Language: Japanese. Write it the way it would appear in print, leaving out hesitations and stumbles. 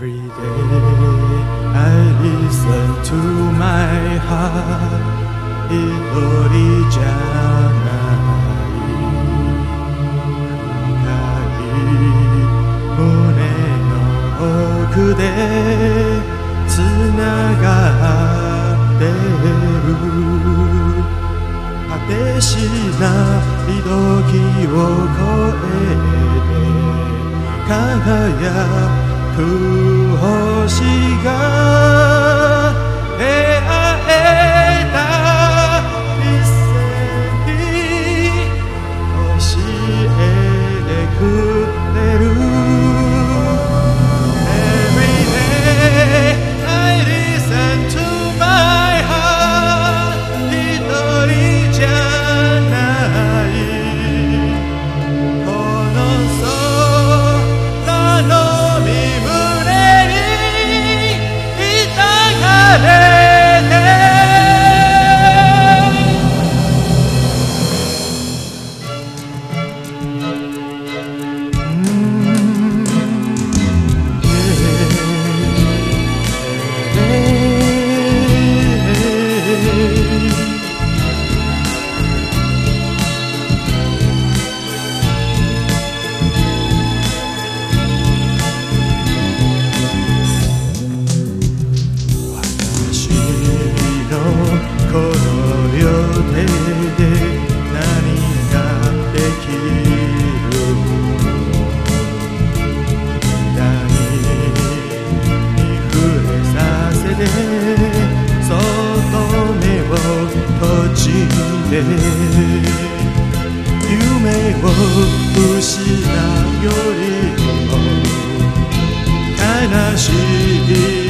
Every day I listen to my heart 一人じゃない深い胸の奥でつながってる果てしない時を越えて輝く星が出会えた一線に教えてくれる Every day I listen to my heart 一人じゃないこの空の身胸に抱かれてこの両手で何ができる何に触れさせてそっと目を閉じて夢を失うよりも悲しい